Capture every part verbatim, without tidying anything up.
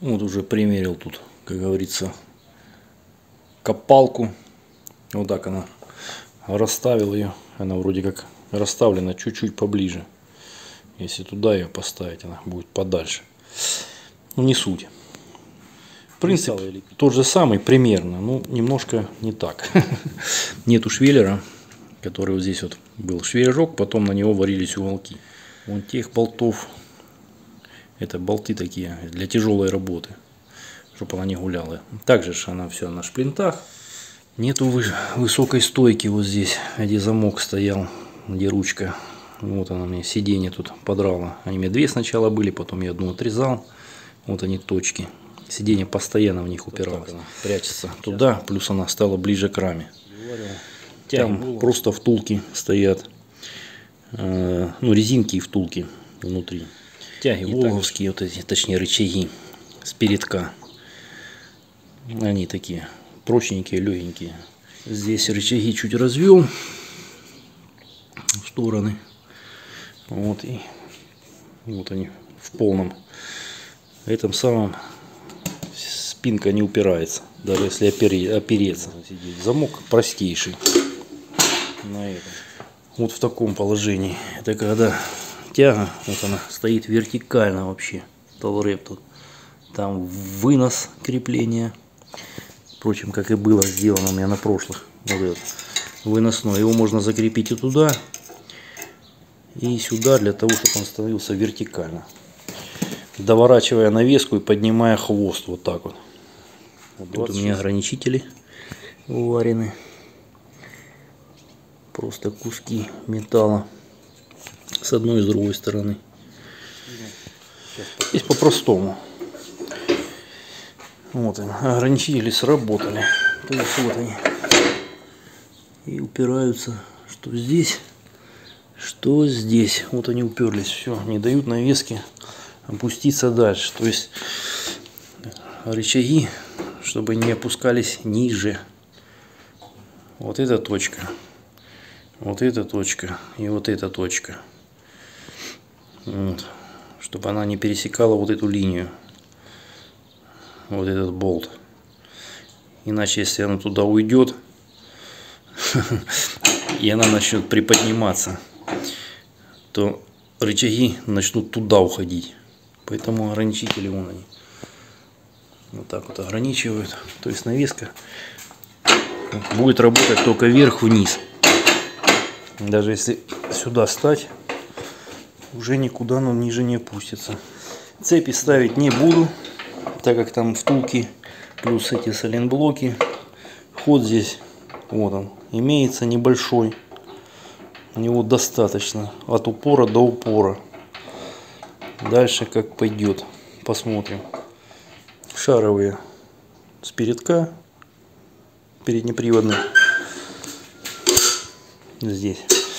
Вот уже примерил тут, как говорится, копалку. Вот так она. Расставил ее. Она вроде как расставлена чуть-чуть поближе. Если туда ее поставить, она будет подальше. Ну, не суть. В принципе, тот же самый примерно, ну, немножко не так. Нету швеллера, который вот здесь вот был швеллерок, потом на него варились уголки. Вон тех болтов. Это болты такие для тяжелой работы, чтобы она не гуляла. Также же она все на шплинтах. Нету высокой стойки вот здесь, где замок стоял, где ручка. Вот она мне сиденье тут подрала. Они мне две сначала были, потом я одну отрезал. Вот они точки. Сиденье постоянно в них упиралось. Она прячется туда, плюс она стала ближе к раме. Там просто втулки стоят. Ну, резинки и втулки внутри. Тяги волговские, вот эти, точнее рычаги с передка. Они такие прочненькие, легенькие. Здесь рычаги чуть развел в стороны. Вот и вот они в полном. Этом самом спинка не упирается, даже если опереться. Замок простейший. На этом. Вот в таком положении. Это когда тяга, вот она стоит вертикально вообще. Талреп тут. Там вынос крепления. Впрочем, как и было сделано у меня на прошлых. Вот этот выносной. Его можно закрепить и туда, и сюда, для того, чтобы он становился вертикально. Доворачивая навеску и поднимая хвост. Вот так вот. Вот тут у меня ограничители уварены. Просто куски металла. С одной и с другой стороны. Здесь по-простому. Вот они, ограничители сработали. То есть вот они. И упираются, что здесь, что здесь. Вот они уперлись. Все, не дают навеске опуститься дальше. То есть рычаги, чтобы не опускались ниже. Вот эта точка. Вот эта точка. И вот эта точка. Вот. Чтобы она не пересекала вот эту линию. Вот этот болт. Иначе, если она туда уйдет, и она начнет приподниматься, то рычаги начнут туда уходить. Поэтому ограничители вон они. Вот так вот ограничивают. То есть навеска будет работать только вверх-вниз. Даже если сюда стать, уже никуда он ниже не опустится. Цепи ставить не буду, так как там втулки плюс эти сайлентблоки. Ход здесь, вот он, имеется небольшой. У него достаточно от упора до упора. Дальше как пойдет, посмотрим. Шаровые с передка, переднеприводные. Здесь,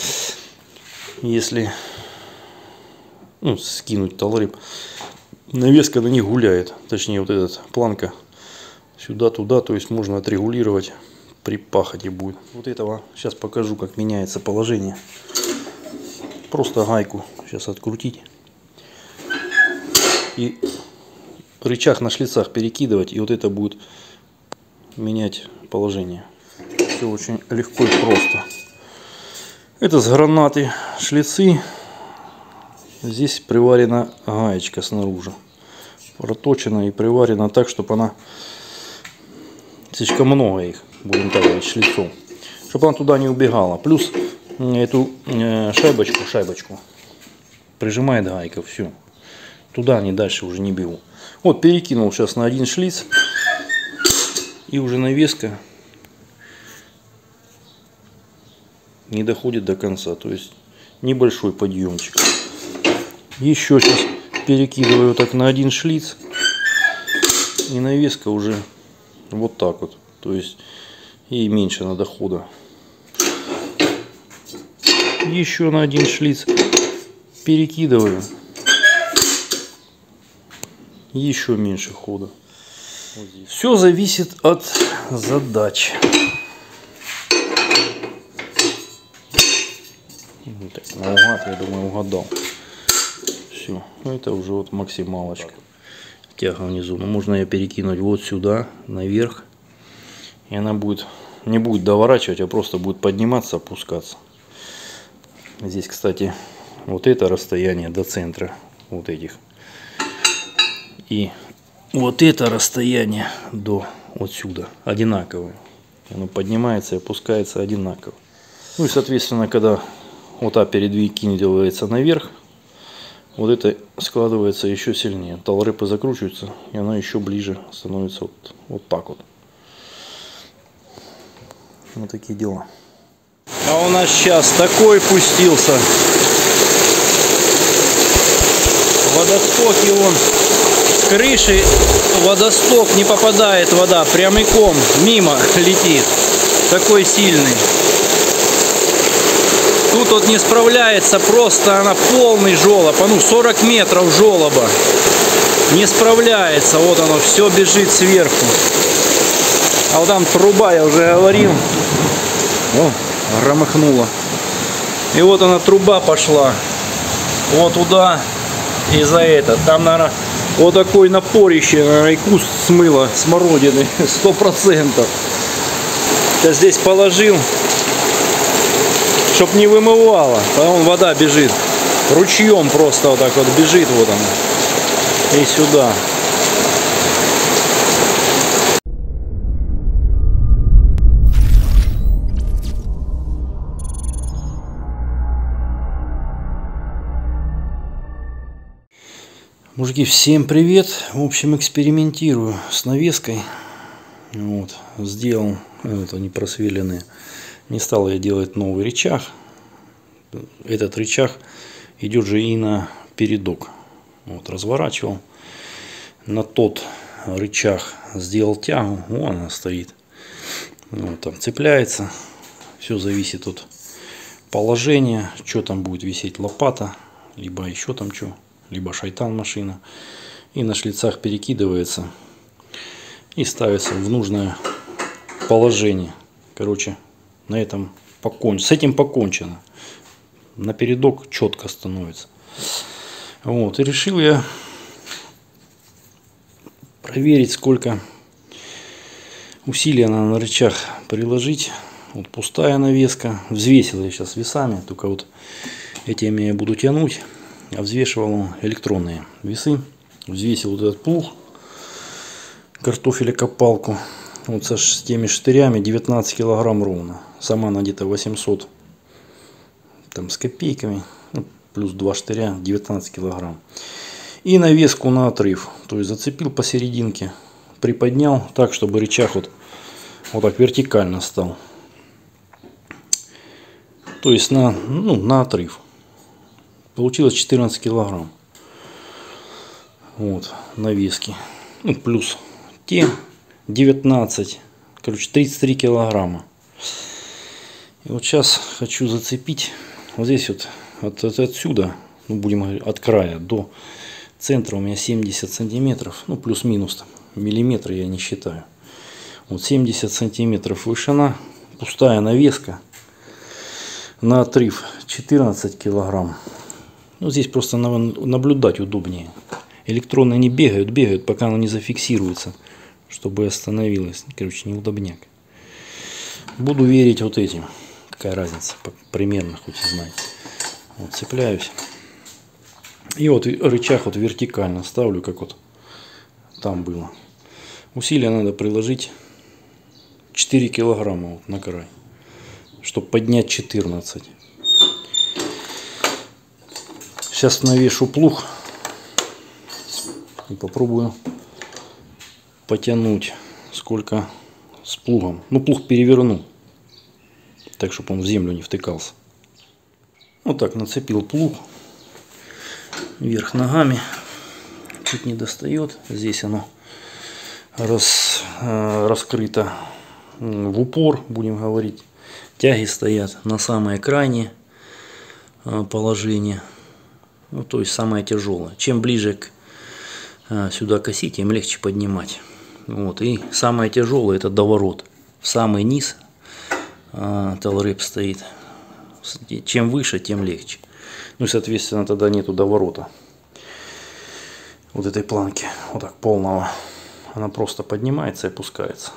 если ну, скинуть талреп, навеска на них гуляет, точнее вот эта планка сюда-туда, то есть можно отрегулировать при пахоте будет. Вот этого сейчас покажу, как меняется положение. Просто гайку сейчас открутить и рычаг на шлицах перекидывать, и вот это будет менять положение. Все очень легко и просто. Это с гранаты шлицы. Здесь приварена гаечка снаружи. Проточена и приварена так, чтобы она... Слишком много их, будем так говорить, шлицов. Чтобы она туда не убегала. Плюс эту шайбочку, шайбочку прижимает гайка. Все. Туда они дальше уже не бегут. Вот перекинул сейчас на один шлиц. И уже навеска не доходит до конца. То есть небольшой подъемчик. Еще сейчас перекидываю так на один шлиц. И навеска уже вот так вот. То есть ей меньше надо хода. Еще на один шлиц перекидываю. Еще меньше хода. Вот все зависит от задач. Так, наугад, я думаю, угадал. Все, это уже вот максималочка. тяга внизу. Но можно ее перекинуть вот сюда, наверх. И она будет, не будет доворачивать, а просто будет подниматься, опускаться. Здесь, кстати, вот это расстояние до центра вот этих. И вот это расстояние до вот сюда одинаковое. Оно поднимается и опускается одинаково. Ну и соответственно, когда вот та передвигивается наверх, вот это складывается еще сильнее. Талрепы закручиваются, и она еще ближе становится вот, вот так вот. Вот такие дела. А у нас сейчас такой пустился. Водостоки он с крыши, водосток не попадает вода, прямиком мимо летит. Такой сильный. Тут вот не справляется, просто она полный желоб, а ну сорок метров желоба. Не справляется, вот оно все бежит сверху. А вот там труба, я уже говорил, о, громыхнула. И вот она труба пошла, вот туда и за это. Там, наверное, вот такой напорище, наверное, и куст смыло, смородины, сто процентов. Я здесь положил, чтоб не вымывало, потом вода бежит ручьем, просто вот так вот бежит, вот она, и сюда. Мужики, всем привет! В общем, экспериментирую с навеской. Вот, сделал, это не просвеленные. Не стал я делать новый рычаг. Этот рычаг идет же и на передок. Вот, разворачивал. На тот рычаг сделал тягу. Вон она стоит. Вот, там цепляется. Все зависит от положения. Что там будет висеть, лопата. Либо еще там что. Либо шайтан машина. И на шлицах перекидывается. И ставится в нужное положение. Короче, на этом покончено. С этим покончено. На передок четко становится. Вот. И решил я проверить, сколько усилий она на рычаг приложить. Вот пустая навеска. Взвесил я сейчас весами. Только вот этими я буду тянуть. А взвешивал электронные весы. Взвесил вот этот плуг. Картофелекопалку. Вот со, с теми штырями девятнадцать килограмм ровно. Сама она где-то восемьсот. Там с копейками. Ну, плюс два штыря, девятнадцать килограмм. И навеску на отрыв. То есть зацепил посерединке. Приподнял так, чтобы рычаг вот, вот так вертикально стал. То есть на, ну, на отрыв. Получилось четырнадцать килограмм. Вот, навески. Ну, плюс те девятнадцать. Короче, тридцать три килограмма. И вот сейчас хочу зацепить. Вот здесь вот, от, от отсюда, ну, будем говорить, от края до центра у меня семьдесят сантиметров. Ну, плюс-минус. Миллиметры я не считаю. Вот семьдесят сантиметров вышина. Пустая навеска. На отрыв четырнадцать килограмм. Ну, здесь просто наблюдать удобнее. Электроны не бегают, бегают, пока оно не зафиксируется, чтобы остановилось. Короче, неудобняк. Буду верить вот этим. Какая разница, примерно, хоть и знать. Вот, цепляюсь. И вот рычаг вот вертикально ставлю, как вот там было. Усилия надо приложить четыре килограмма вот на край, чтобы поднять четырнадцать. Сейчас навешу плуг и попробую потянуть, сколько с плугом. Ну, плуг переверну, так, чтобы он в землю не втыкался. Вот так нацепил плуг вверх ногами. Чуть не достает. Здесь оно рас, раскрыто в упор, будем говорить. Тяги стоят на самое крайнее положение. Ну, то есть самое тяжелое. Чем ближе к, а, сюда к оси, тем легче поднимать. Вот. И самое тяжелое — это доворот. В самый низ а, талреп стоит. Чем выше, тем легче. Ну и соответственно тогда нету доворота. вот этой планки, вот так полного, она просто поднимается и опускается.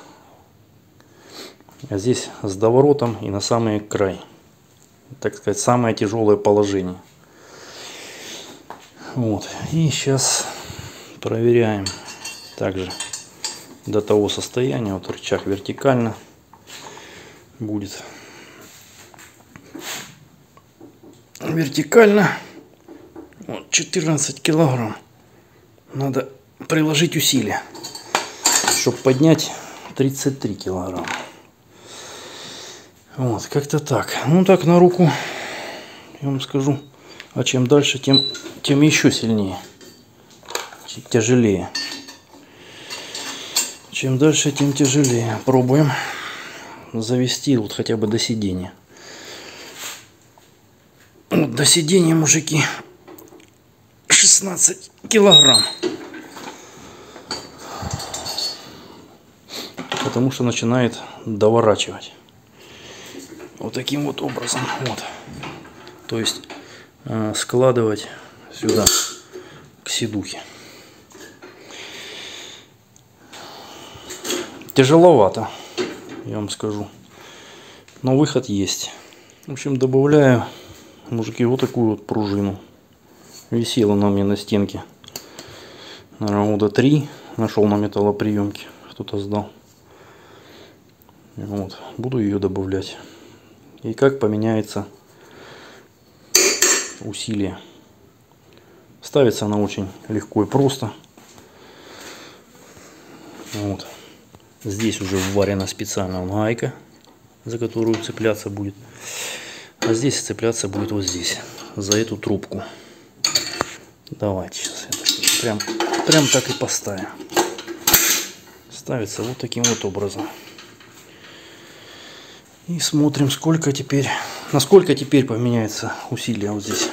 А здесь с доворотом и на самый край, так сказать, самое тяжелое положение. Вот. И сейчас проверяем также до того состояния. Вот рычаг вертикально будет. Вертикально. Вот четырнадцать килограмм. Надо приложить усилия, чтобы поднять тридцать три килограмма. Вот, как-то так. Ну так на руку, я вам скажу. А чем дальше, тем, тем еще сильнее. Тяжелее. Чем дальше, тем тяжелее. Пробуем завести вот хотя бы до сидения. Вот до сидения, мужики, шестнадцать килограмм. Потому что начинает доворачивать. Вот таким вот образом. Вот. То есть э, складывать сюда к седухе. Тяжеловато, я вам скажу. Но выход есть. В общем, добавляю, мужики, вот такую вот пружину. Висела она у меня на стенке. Наверное, года три. Нашел на металлоприемке. Кто-то сдал. Вот. Буду ее добавлять. И как поменяется усилие. Ставится она очень легко и просто. Вот. Здесь уже вварена специально гайка, за которую цепляться будет. А здесь цепляться будет вот здесь, за эту трубку. Давайте сейчас это прям, прям так и поставим. Ставится вот таким вот образом. И смотрим, сколько теперь, насколько теперь поменяется усилие вот здесь.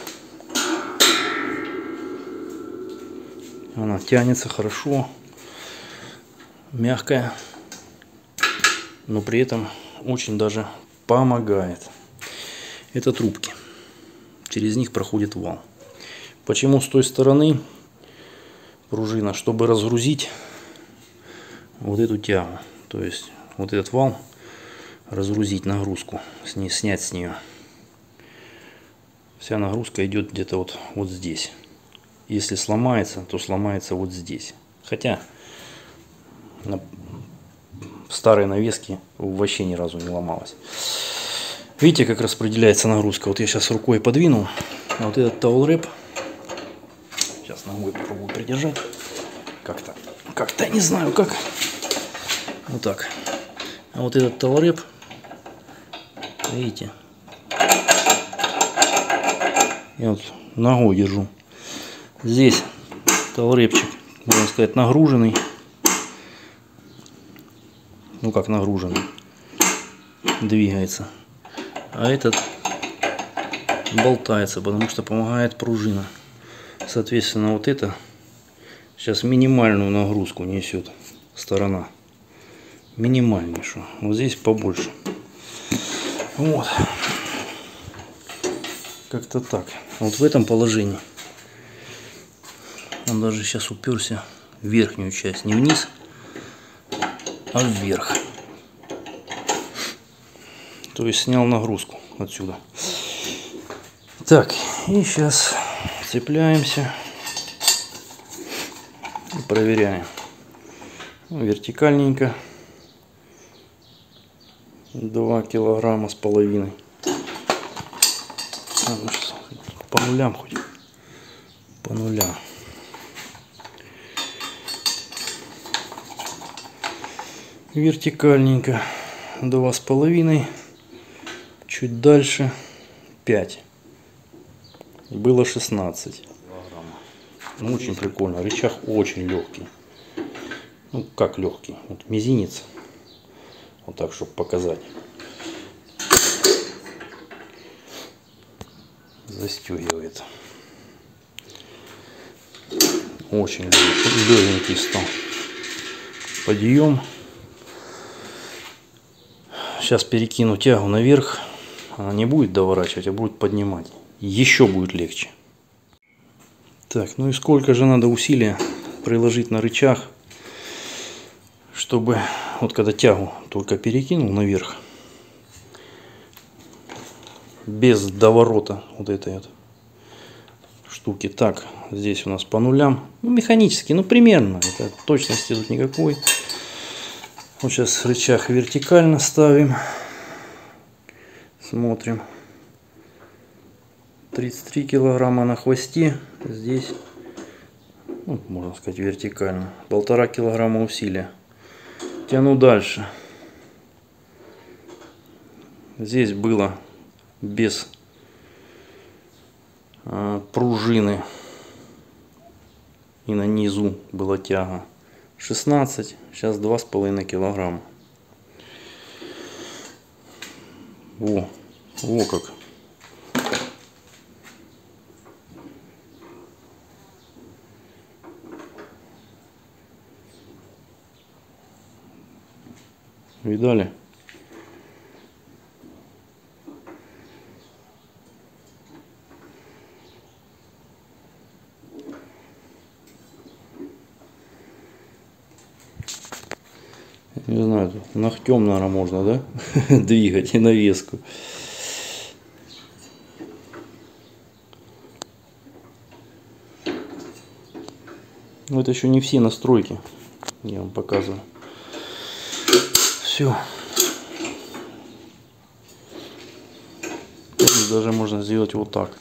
Она тянется хорошо, мягкая, но при этом очень даже помогает. Это трубки. Через них проходит вал. Почему с той стороны пружина? Чтобы разгрузить вот эту тягу. То есть вот этот вал, разгрузить нагрузку, с ней, снять с нее. Вся нагрузка идет где-то вот, вот здесь. Если сломается, то сломается вот здесь. Хотя на старой навеске вообще ни разу не ломалась. Видите, как распределяется нагрузка? Вот я сейчас рукой подвинул. А вот этот таулрэп. Сейчас ногой попробую придержать. Как-то, как-то не знаю как. Вот так. А вот этот таулрэп, видите, я вот ногой держу. Здесь таулрэпчик, можно сказать, нагруженный. Ну как нагруженный. Двигается. А этот болтается, потому что помогает пружина. Соответственно, вот это сейчас минимальную нагрузку несет сторона. Минимальнейшую. Вот здесь побольше. Вот. Как-то так. Вот в этом положении. Он даже сейчас уперся в верхнюю часть. Не вниз, а вверх. То есть снял нагрузку отсюда. Так, и сейчас цепляемся и проверяем. Вертикальненько. два килограмма с половиной. А, ну, по нулям хоть. По нулям. Вертикальненько два с половиной. Чуть дальше пять. Было шестнадцать. Ну, очень прикольно. Рычаг очень легкий. Ну, как легкий. Вот мизинец. Вот так, чтобы показать. Застегивает. Очень легенький стал. Подъем. Сейчас перекину тягу наверх. Она не будет доворачивать, а будет поднимать. Еще будет легче. Так, ну и сколько же надо усилия, приложить на рычаг, чтобы вот когда тягу только перекинул наверх, без доворота вот этой вот штуки. Так, здесь у нас по нулям, ну, механически, ну примерно, это точности тут никакой. Вот сейчас рычаг вертикально ставим, смотрим. тридцать три килограмма на хвосте, здесь, ну, можно сказать, вертикально, полтора килограмма усилия. Тяну дальше. Здесь было без а, пружины и на низу была тяга шестнадцать, сейчас два с половиной килограмма. Во, во как. Видали? Не знаю, ногтем, наверное, можно, да? Двигать и навеску. Но это еще не все настройки. Я вам показываю. Все. Даже можно сделать вот так.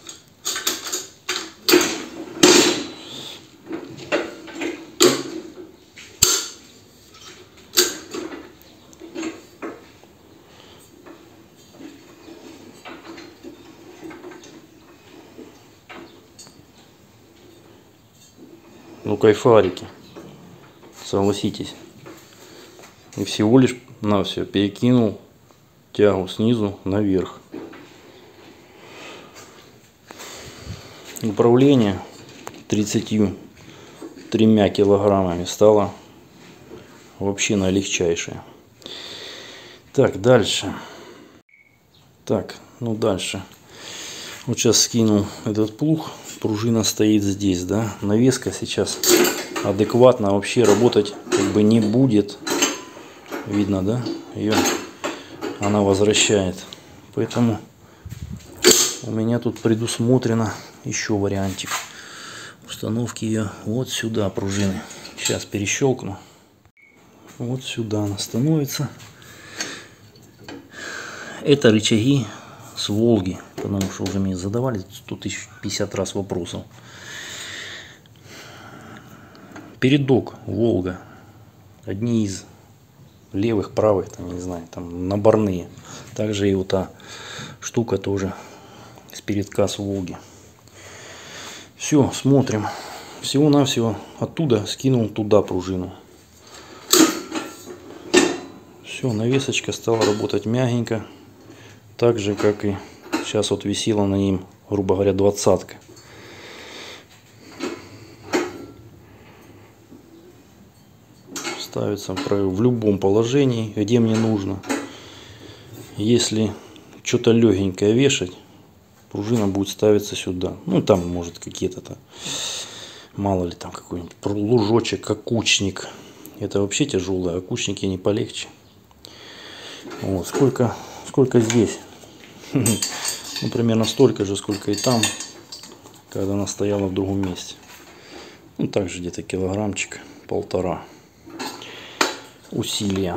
Ну, кайфарики, согласитесь. И всего лишь на все перекинул тягу снизу наверх. Управление тридцатью тремя килограммами стало вообще наилегчайшее. Так, дальше. Так, ну дальше. Вот сейчас скинул этот плуг. Пружина стоит здесь, да. Навеска сейчас адекватно вообще работать как бы не будет. Видно, да? Ее она возвращает. Поэтому у меня тут предусмотрено еще вариантик установки ее вот сюда пружины. Сейчас перещелкну. Вот сюда она становится. Это рычаги с Волги, потому что уже мне задавали сто тысяч пятьдесят раз вопросов. Передок Волга. Одни из левых, правых, там, не знаю, там наборные. Также и вот та штука тоже с передка с Волги. Все, смотрим. Всего-навсего оттуда скинул туда пружину. Все, навесочка стала работать мягенько. Так же, как и сейчас вот висела на ним, грубо говоря, двадцатка. Ставится в любом положении, где мне нужно. Если что-то легенькое вешать, пружина будет ставиться сюда. Ну, там, может, какие-то, мало ли, там какой-нибудь лужочек, окучник. Это вообще тяжелое, окучники не полегче. Вот, сколько, сколько здесь? Ну, примерно столько же, сколько и там, когда она стояла в другом месте. Ну, также где-то килограммчик, полтора усилия.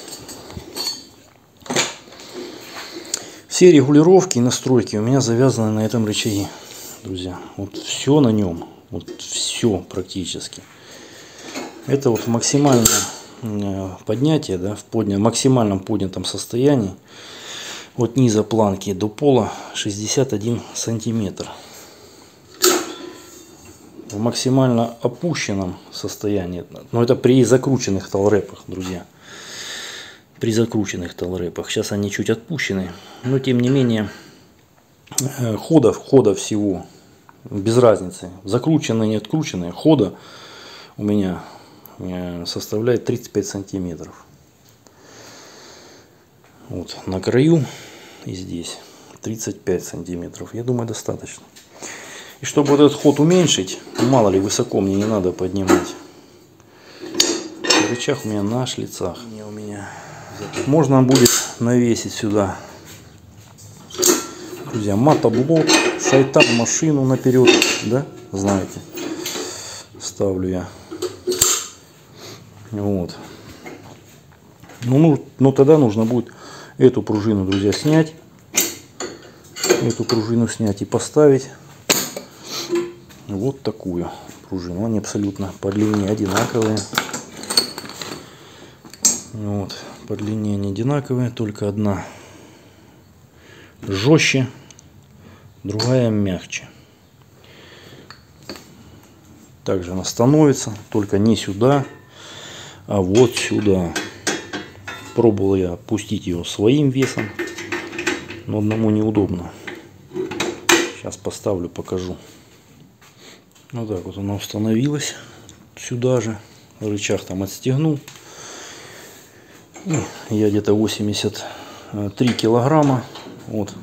Все регулировки и настройки у меня завязаны на этом рычаге, друзья. Вот все на нем, вот все практически. Это вот максимальное поднятие, да, в подня... максимальном поднятом состоянии. От низа планки до пола шестьдесят один сантиметр. В максимально опущенном состоянии, но это при закрученных талрепах, друзья. При закрученных талрепах. Сейчас они чуть отпущены, но тем не менее хода, хода всего без разницы. Закрученные, не открученные, хода у меня составляет тридцать пять сантиметров. Вот на краю и здесь тридцать пять сантиметров. Я думаю, достаточно. И чтобы вот этот ход уменьшить, мало ли высоко мне не надо поднимать. рычаг у меня на шлицах. Не у меня. Можно будет навесить сюда, друзья, мотоблок, шайтан машину наперед, да, знаете, ставлю я. Вот. Ну, ну, ну тогда нужно будет эту пружину, друзья, снять, эту пружину снять и поставить вот такую пружину. Они абсолютно по длине одинаковые. Вот, по длине они одинаковые, только одна жестче, другая мягче. Также она становится, только не сюда, а вот сюда. Пробовал я опустить ее своим весом, но одному неудобно. Сейчас поставлю, покажу. Вот так вот она установилась сюда же. Рычаг там отстегнул. И я где-то восемьдесят три килограмма. Вот.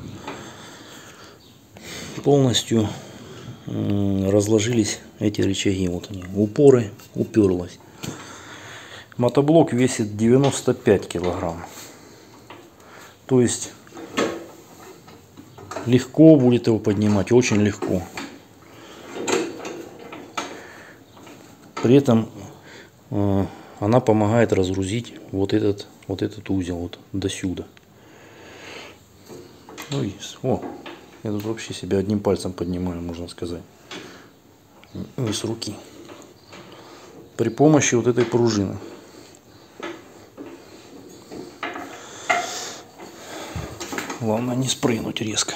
Полностью разложились эти рычаги. Вот они, упоры, уперлась. Мотоблок весит девяносто пять килограмм. То есть легко будет его поднимать, очень легко. При этом э, она помогает разгрузить вот этот, вот этот узел вот до сюда. Ну и, о, я тут вообще себя одним пальцем поднимаю, можно сказать. Не с руки. При помощи вот этой пружины. Главное не спрыгнуть резко.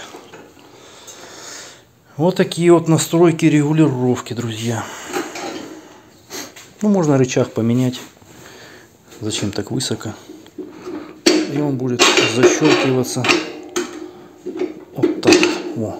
Вот такие вот настройки регулировки, друзья. Ну, можно рычаг поменять. Зачем так высоко? И он будет защелкиваться вот так вот.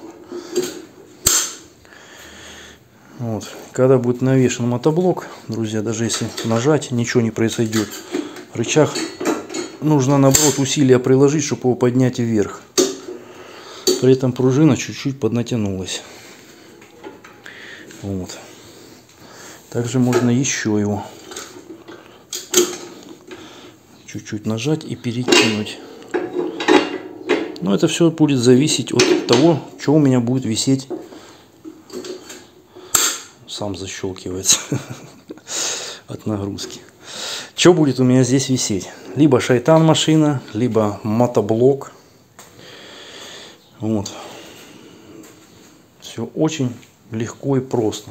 Вот. Когда будет навешен мотоблок, друзья, даже если нажать, ничего не произойдет. Рычаг нужно, наоборот, усилия приложить, чтобы его поднять вверх. При этом пружина чуть-чуть поднатянулась. Вот. Также можно еще его чуть-чуть нажать и перекинуть. Но это все будет зависеть от того, что у меня будет висеть. Сам защелкивается от нагрузки. Что будет у меня здесь висеть? Либо шайтан машина, либо мотоблок. Вот. Все очень легко и просто.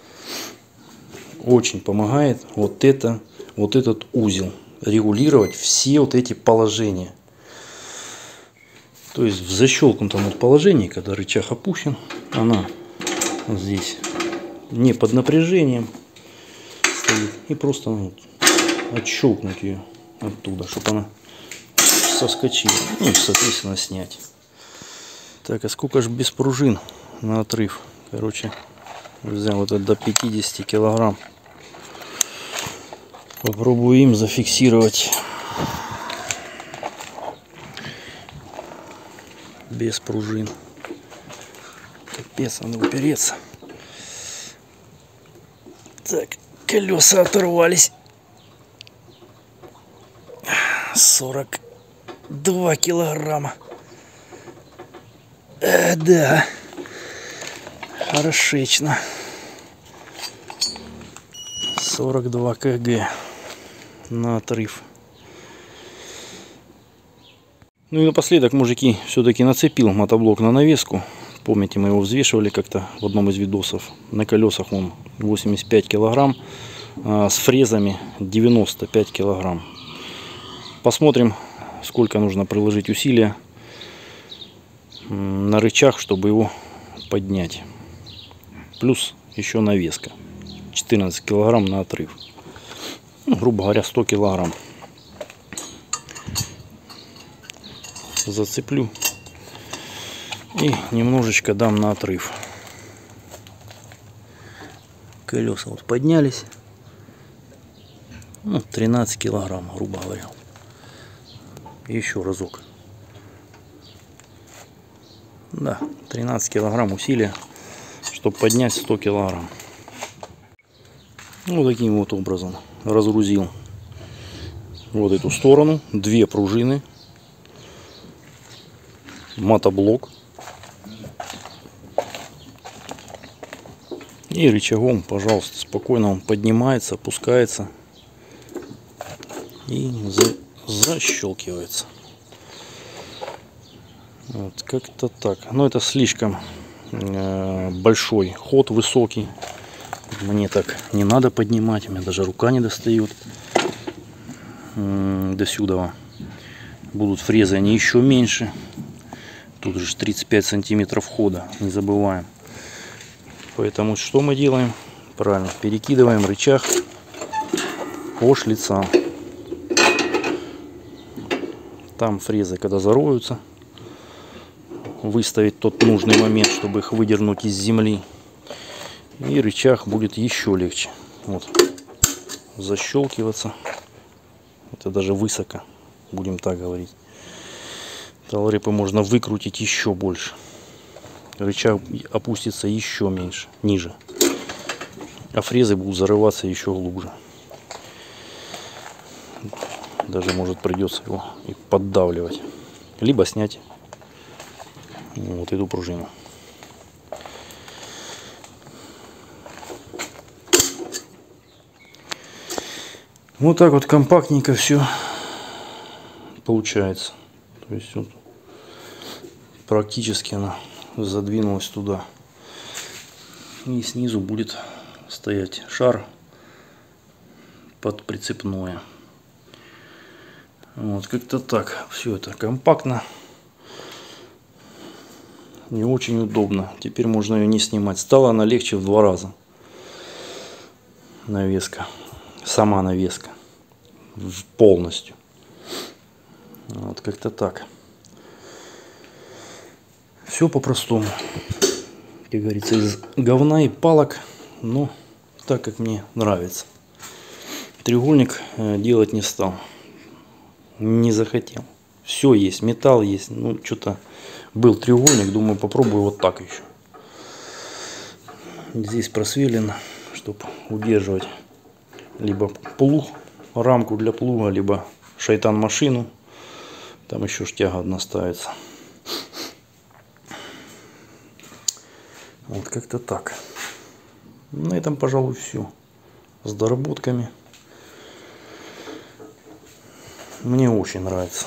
Очень помогает вот это, вот этот узел регулировать все вот эти положения. То есть в защелкнутом вот положении, когда рычаг опущен, она здесь не под напряжением стоит, и просто вот отщелкнуть ее оттуда, чтобы она соскочила, ну и соответственно снять. Так, а сколько же без пружин на отрыв? Короче, взял вот это до пятидесяти килограмм. Попробую им зафиксировать без пружин. Капец, надо упереться. Так, колеса оторвались. сорок два килограмма. Э, да, хорошечно. сорок два килограмма на отрыв. Ну и напоследок, мужики, все-таки нацепил мотоблок на навеску. Помните, мы его взвешивали как-то в одном из видосов. На колесах он восемьдесят пять килограмм, а с фрезами девяносто пять килограмм. Посмотрим, сколько нужно приложить усилия на рычаг, чтобы его поднять. Плюс еще навеска. четырнадцать килограмм на отрыв. Ну, грубо говоря, сто килограмм. Зацеплю и немножечко дам на отрыв. Колеса вот поднялись. Ну, тринадцать килограмм, грубо говоря. Еще разок. Да, тринадцать килограмм усилия, чтобы поднять сто килограмм. Ну, таким вот образом разгрузил вот эту сторону, две пружины, мотоблок и рычагом, пожалуйста, спокойно он поднимается, опускается и за, защелкивается. Вот как-то так. Но это слишком э, большой ход, высокий. Мне так не надо поднимать, у меня даже рука не достает э, до сюда. Будут фрезы, они еще меньше. Тут же тридцать пять сантиметров хода, не забываем. Поэтому что мы делаем? Правильно, перекидываем рычаг по шлицам. Там фрезы, когда зароются, выставить тот нужный момент, чтобы их выдернуть из земли. И рычаг будет еще легче. Вот. Защелкиваться. Это даже высоко, будем так говорить. Талрепы можно выкрутить еще больше. Рычаг опустится еще меньше, ниже. А фрезы будут зарываться еще глубже. Даже может придется его и поддавливать. Либо снять вот эту пружину. Вот так вот компактненько все получается. То есть вот практически она задвинулась туда. И снизу будет стоять шар под прицепное. Вот как-то так. Все это компактно. Не очень удобно. Теперь можно ее не снимать. Стала она легче в два раза. Навеска. Сама навеска. Полностью. Вот как-то так. Все по-простому. Как говорится, из говна и палок. Но так, как мне нравится. Треугольник делать не стал. Не захотел. Все есть. Металл есть. Ну, что-то был треугольник. Думаю, попробую вот так еще. Здесь просверлено, чтобы удерживать либо плуг, рамку для плуга, либо шайтан машину. Там еще штяга одна ставится. Вот как-то так. На этом, пожалуй, все. С доработками. Мне очень нравится.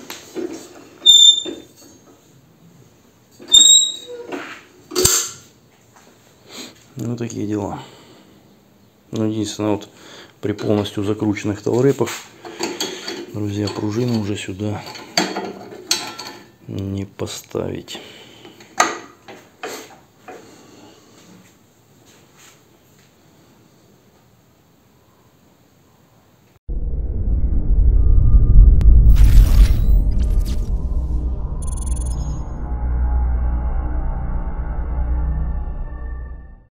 Ну, такие дела. Но единственное, вот при полностью закрученных талрепах, друзья, пружины уже сюда не поставить.